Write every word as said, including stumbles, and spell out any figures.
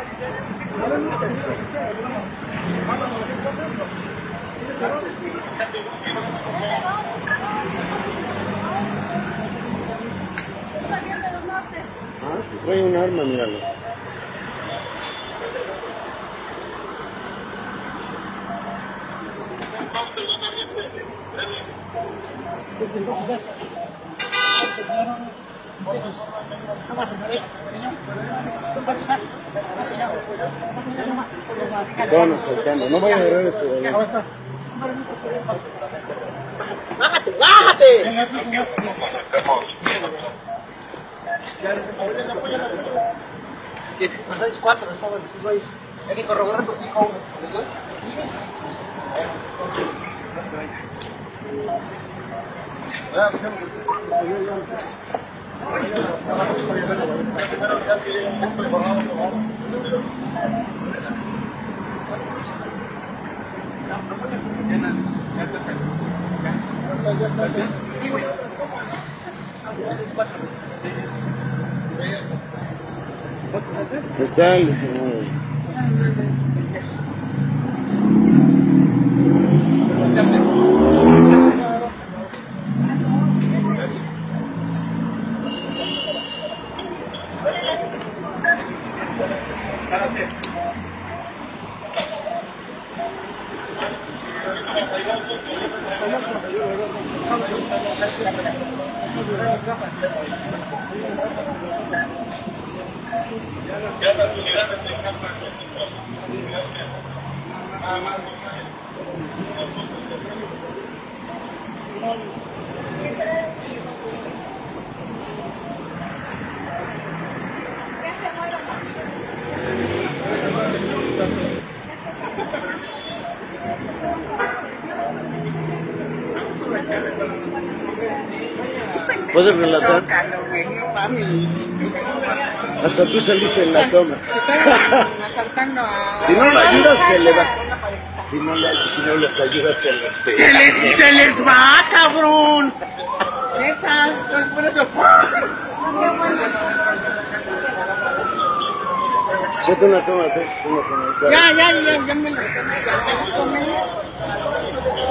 Ah, si trae un arma, míralo. Estaban asaltando, no vaya a agarrar eso de ahí. ¡Bájate, bájate! Pasáis cuatro, estaban los güeyes. Hay que corroborar por cinco a uno. ¿Los dos? Sí, güey. Está el escenario. ¿Puedes relatar? Hasta tú saliste en la toma. Asaltando a... Si no lo ayudas, se le va. Si no, le, si no los ayudas, se les pega. ¡Se les, se les va, cabrón! Neta, pues por eso... Vete una toma, vete una toma. Ya, ya, ya, ya me lo tomé, ya me lo tomé.